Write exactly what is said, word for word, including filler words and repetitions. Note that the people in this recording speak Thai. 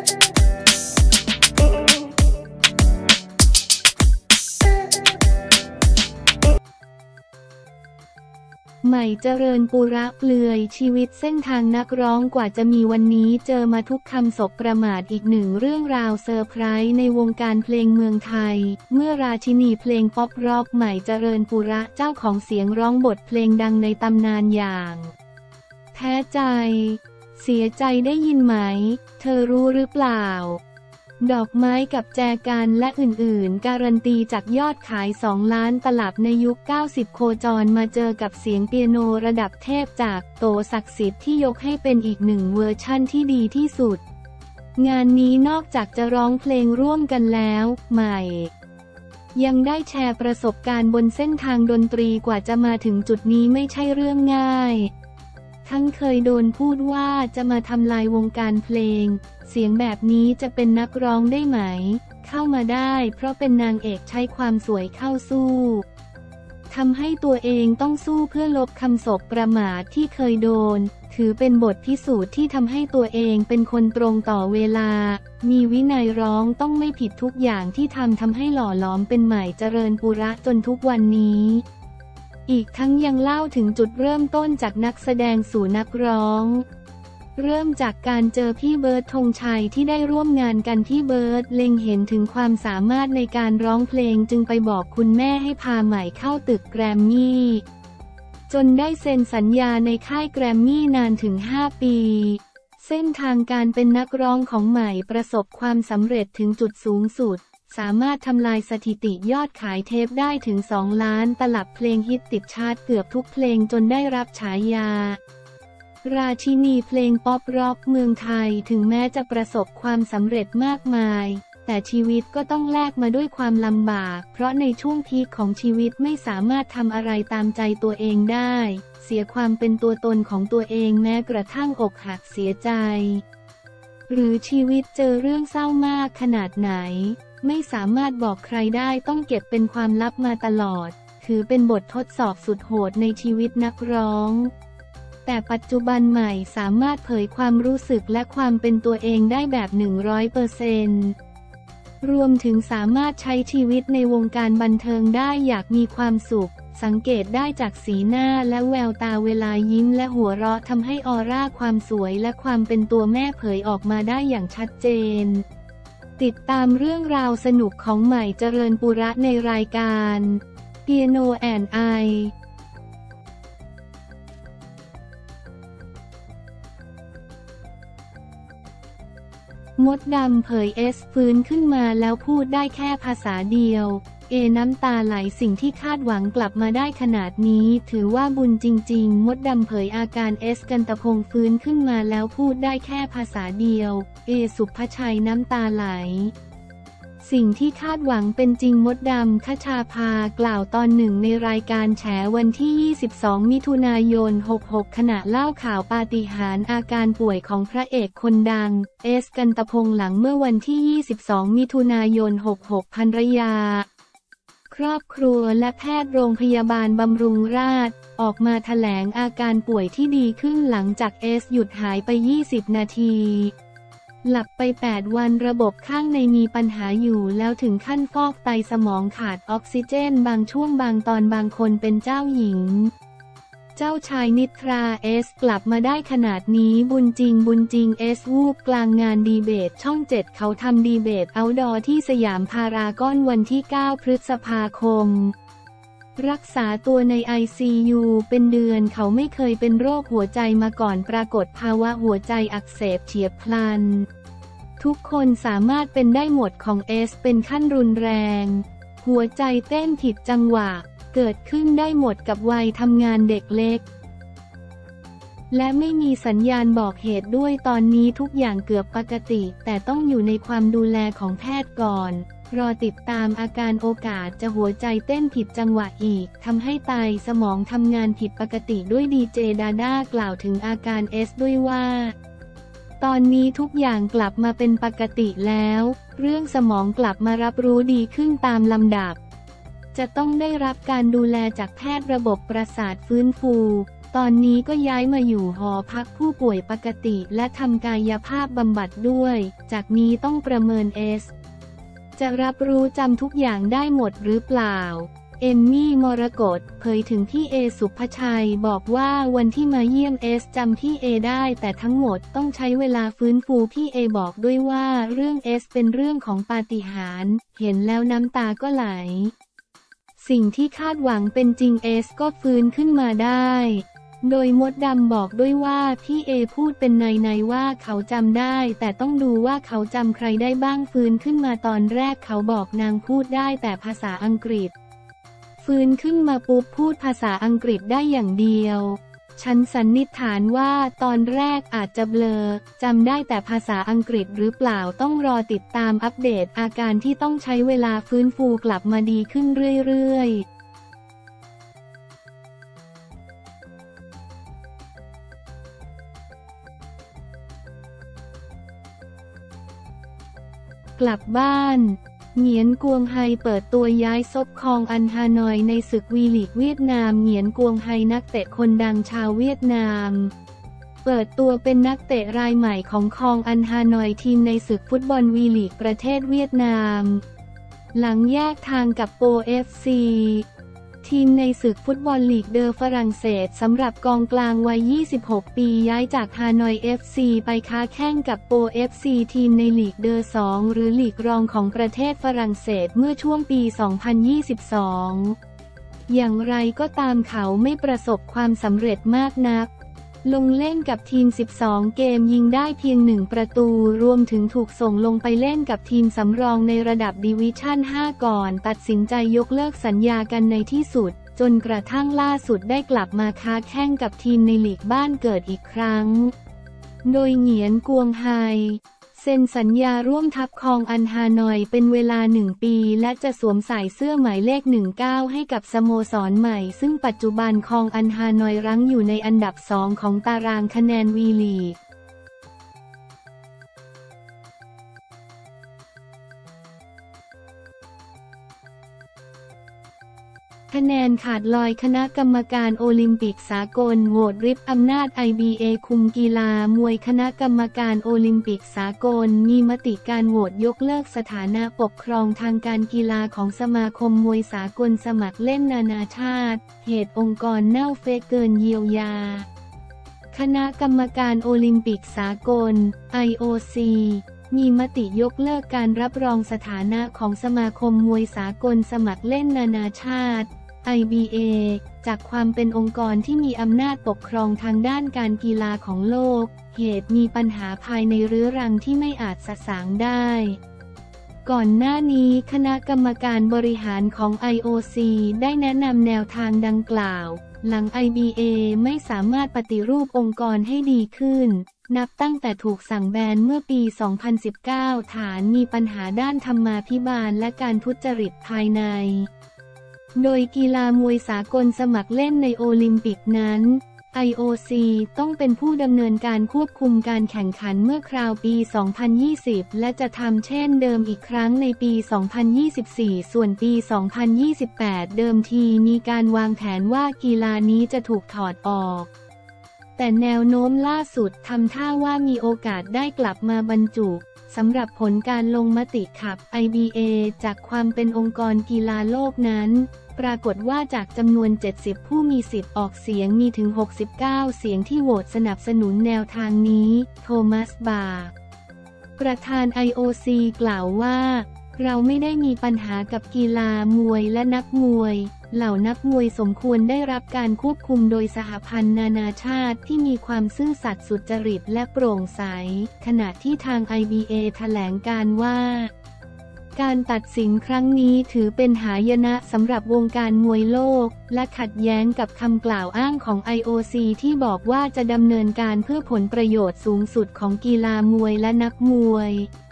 ใหม่เจริญปุระเปลือยชีวิตเส้นทางนักร้องกว่าจะมีวันนี้เจอมาทุกคำสบประมาทอีกหนึ่งเรื่องราวเซอร์ไพรส์ในวงการเพลงเมืองไทยเมื่อราชินีเพลงป๊อปร็อกใหม่เจริญปุระเจ้าของเสียงร้องบทเพลงดังในตำนานอย่างแพ้ใจเสียใจได้ยินไหมเธอรู้หรือเปล่าดอกไม้กับแจกันและอื่นๆการันตีจากยอดขายสองล้านตลับในยุคเก้าสิบโคจรมาเจอกับเสียงเปียโนระดับเทพจากโตศักดิ์สิทธิ์ที่ยกให้เป็นอีกหนึ่งเวอร์ชั่นที่ดีที่สุดงานนี้นอกจากจะร้องเพลงร่วมกันแล้วใหม่ยังได้แชร์ประสบการณ์บนเส้นทางดนตรีกว่าจะมาถึงจุดนี้ไม่ใช่เรื่องง่ายทั้งเคยโดนพูดว่าจะมาทำลายวงการเพลงเสียงแบบนี้จะเป็นนักร้องได้ไหมเข้ามาได้เพราะเป็นนางเอกใช้ความสวยเข้าสู้ทำให้ตัวเองต้องสู้เพื่อลบคำสบประมาทที่เคยโดนถือเป็นบทพิสูจน์ที่ทำให้ตัวเองเป็นคนตรงต่อเวลามีวินัยร้องต้องไม่ผิดทุกอย่างที่ทำทำให้หล่อหลอมเป็นใหม่เจริญปุระจนทุกวันนี้อีกทั้งยังเล่าถึงจุดเริ่มต้นจากนักแสดงสู่นักร้องเริ่มจากการเจอพี่เบิร์ดธงชัยที่ได้ร่วมงานกันพี่เบิร์ดเล็งเห็นถึงความสามารถในการร้องเพลงจึงไปบอกคุณแม่ให้พาใหม่เข้าตึกแกรมมี่จนได้เซ็นสัญญาในค่ายแกรมมี่นานถึงห้าปีเส้นทางการเป็นนักร้องของใหม่ประสบความสำเร็จถึงจุดสูงสุดสามารถทำลายสถิติยอดขายเทปได้ถึงสองล้านตลับเพลงฮิตติดชาร์ตเกือบทุกเพลงจนได้รับฉายาราชินีเพลงป๊อปร็อกเมืองไทยถึงแม้จะประสบความสำเร็จมากมายแต่ชีวิตก็ต้องแลกมาด้วยความลำบากเพราะในช่วงพีคของชีวิตไม่สามารถทำอะไรตามใจตัวเองได้เสียความเป็นตัวตนของตัวเองแม้กระทั่งอกหักเสียใจหรือชีวิตเจอเรื่องเศร้ามากขนาดไหนไม่สามารถบอกใครได้ต้องเก็บเป็นความลับมาตลอดถือเป็นบททดสอบสุดโหดในชีวิตนักร้องแต่ปัจจุบันใหม่สามารถเผยความรู้สึกและความเป็นตัวเองได้แบบ หนึ่งร้อยเปอร์เซ็นต์ รวมถึงสามารถใช้ชีวิตในวงการบันเทิงได้อย่างมีความสุขสังเกตได้จากสีหน้าและแววตาเวลายิ้มและหัวเราะทำให้ออร่าความสวยและความเป็นตัวแม่เผยออกมาได้อย่างชัดเจนติดตามเรื่องราวสนุกของใหม่เจริญปุระในรายการเปียโนแอนด์ไอมดดำเผยเอสฟื้นขึ้นมาแล้วพูดได้แค่ภาษาเดียวเอน้ำตาไหลสิ่งที่คาดหวังกลับมาได้ขนาดนี้ถือว่าบุญจริงๆมดดำเผยอาการเอสกันตะพงฟื้นขึ้นมาแล้วพูดได้แค่ภาษาเดียวเอสุภชัยน้ำตาไหลสิ่งที่คาดหวังเป็นจริงมดดำคชาภากล่าวตอนหนึ่งในรายการแฉวันที่ยี่สิบสองมิถุนายนหกหกขณะเล่าข่าวปาฏิหาริย์อาการป่วยของพระเอกคนดังเอสกันตะพงหลังเมื่อวันที่ยี่สิบสองมิถุนายนหกหกภรรยาครอบครัวและแพทย์โรงพยาบาลบำรุงราษฎร์ออกมาแถลงอาการป่วยที่ดีขึ้นหลังจากเอสหยุดหายไปยี่สิบนาทีหลับไปแปดวันระบบข้างในมีปัญหาอยู่แล้วถึงขั้นฟอกไตสมองขาดออกซิเจนบางช่วงบางตอนบางคนเป็นเจ้าหญิงเจ้าชายนิทราเอสกลับมาได้ขนาดนี้บุญจริงบุญจริงเอสวูบกลางงานดีเบตช่องเจ็ดเขาทำดีเบตเอาท์ดอร์ที่สยามพารากอนวันที่เก้าพฤษภาคมรักษาตัวใน ไอ ซี ยู เป็นเดือนเขาไม่เคยเป็นโรคหัวใจมาก่อนปรากฏภาวะหัวใจอักเสบเฉียบพลันทุกคนสามารถเป็นได้หมดของเอสเป็นขั้นรุนแรงหัวใจเต้นผิดจังหวะเกิดขึ้นได้หมดกับวัยทำงานเด็กเล็กและไม่มีสัญญาณบอกเหตุด้วยตอนนี้ทุกอย่างเกือบปกติแต่ต้องอยู่ในความดูแลของแพทย์ก่อนรอติดตามอาการโอกาสจะหัวใจเต้นผิดจังหวะอีกทำให้ไตสมองทำงานผิดปกติด้วยดีเจดาด้ากล่าวถึงอาการเอสด้วยว่าตอนนี้ทุกอย่างกลับมาเป็นปกติแล้วเรื่องสมองกลับมารับรู้ดีขึ้นตามลำดับจะต้องได้รับการดูแลจากแพทย์ระบบประสาทฟื้นฟูตอนนี้ก็ย้ายมาอยู่หอพักผู้ป่วยปกติและทำกายภาพบำบัดด้วยจากนี้ต้องประเมินเอสจะรับรู้จำทุกอย่างได้หมดหรือเปล่าเอมมี่มรกตเผยถึงพี่เอสุภชัยบอกว่าวันที่มาเยี่ยมเอสจำพี่เอได้แต่ทั้งหมดต้องใช้เวลาฟื้นฟูพี่เอบอกด้วยว่าเรื่องเอสเป็นเรื่องของปาฏิหาริย์เห็นแล้วน้ำตาก็ไหลสิ่งที่คาดหวังเป็นจริงเอสก็ฟื้นขึ้นมาได้โดยมดดำบอกด้วยว่าพี่เอพูดเป็นในๆว่าเขาจำได้แต่ต้องดูว่าเขาจำใครได้บ้างฟื้นขึ้นมาตอนแรกเขาบอกนางพูดได้แต่ภาษาอังกฤษฟื้นขึ้นมาปุ๊บพูดภาษาอังกฤษได้อย่างเดียวฉันสันนิษฐานว่าตอนแรกอาจจะเบลอจำได้แต่ภาษาอังกฤษหรือเปล่าต้องรอติดตามอัปเดตอาการที่ต้องใช้เวลาฟื้นฟูกลับมาดีขึ้นเรื่อยๆกลับบ้านเหงียนกวงไฮเปิดตัวย้ายซบคองอันฮานอยในศึกวีลีกเวียดนามเหงียนกวงไฮนักเตะคนดังชาวเวียดนามเปิดตัวเป็นนักเตะรายใหม่ของคองอันฮานอยทีมในศึกฟุตบอลวีลีกประเทศเวียดนามหลังแยกทางกับโป เอฟ ซี ทีมในศึกฟุตบอลลีกเดอฝรั่งเศสสำหรับกองกลางวัย ยี่สิบหก ปีย้ายจากฮานอย เอฟ ซี ไปค้าแข่งกับโป เอฟ ซี ทีมในลีกเดอสองหรือลีกรองของประเทศฝรั่งเศสเมื่อช่วงปี สองพันยี่สิบสอง อย่างไรก็ตามเขาไม่ประสบความสำเร็จมากนักลงเล่นกับทีมสิบสองเกมยิงได้เพียงหนึ่งประตูรวมถึงถูกส่งลงไปเล่นกับทีมสำรองในระดับดิวิชั่น ห้า ก่อนตัดสินใจยกเลิกสัญญากันในที่สุดจนกระทั่งล่าสุดได้กลับมาค้าแข่งกับทีมในลีกบ้านเกิดอีกครั้งโดยเหงียนกวงไฮเซ็นสัญญาร่วมทัพคองอันฮานอยเป็นเวลาหนึ่งปีและจะสวมใส่เสื้อหมายเลขหนึ่งเก้าให้กับสโมสรใหม่ซึ่งปัจจุบันคองอันฮานอยรั้งอยู่ในอันดับสองของตารางคะแนนวีลีกคะแนนขาดลอยคณะกรรมการโอลิมปิกสากลโหวตริบอำนาจ ไอ บี เอ คุมกีฬามวยคณะกรรมการโอลิมปิกสากลมีมติการโหวตยกเลิกสถานะปกครองทางการกีฬาของสมาคมมวยสากลสมัครเล่นนานาชาติเหตุองค์กรเน่าเฟะเกินเยียวยาคณะกรรมการโอลิมปิกสากล ไอ โอ ซี มีมติยกเลิกการรับรองสถานะของสมาคมมวยสากลสมัครเล่นนานาชาติ ไอ บี เอ จากความเป็นองค์กรที่มีอำนาจปกครองทางด้านการกีฬาของโลกเหตุมีปัญหาภายในเรื้อรังที่ไม่อาจสะสางได้ก่อนหน้านี้คณะกรรมการบริหารของ ไอ โอ ซี ได้แนะนำแนวทางดังกล่าวหลัง ไอ บี เอ ไม่สามารถปฏิรูปองค์กรให้ดีขึ้นนับตั้งแต่ถูกสั่งแบนเมื่อปี สองพันสิบเก้า ฐานมีปัญหาด้านธรรมาภิบาลและการทุจริตภายในโดยกีฬามวยสากลสมัครเล่นในโอลิมปิกนั้น ไอ โอ ซี ต้องเป็นผู้ดำเนินการควบคุมการแข่งขันเมื่อคราวปี สองพันยี่สิบ และจะทำเช่นเดิมอีกครั้งในปี สองพันยี่สิบสี่ ส่วนปี สองพันยี่สิบแปด เดิมทีมีการวางแผนว่ากีฬานี้จะถูกถอดออกแต่แนวโน้มล่าสุดทำท่าว่ามีโอกาสได้กลับมาบรรจุสำหรับผลการลงมติขับ ไอ บี เอ จากความเป็นองค์กรกีฬาโลกนั้นปรากฏว่าจากจำนวน เจ็ดสิบ ผู้มีสิทธิ์ออกเสียงมีถึง หกสิบเก้า เสียงที่โหวตสนับสนุนแนวทางนี้โทมัส บาร์กประธาน ไอ โอ ซี กล่าวว่าเราไม่ได้มีปัญหากับกีฬามวยและนักมวยเหล่านักมวยสมควรได้รับการควบคุมโดยสหพันธ์นานาชาติที่มีความซื่อสัตย์สุจริตและโปร่งใสขณะที่ทาง ไอ บี เอ แถลงการว่าการตัดสินครั้งนี้ถือเป็นหายนะสำหรับวงการมวยโลกและขัดแย้งกับคำกล่าวอ้างของ ไอ โอ ซี ที่บอกว่าจะดำเนินการเพื่อผลประโยชน์สูงสุดของกีฬามวยและนักมวย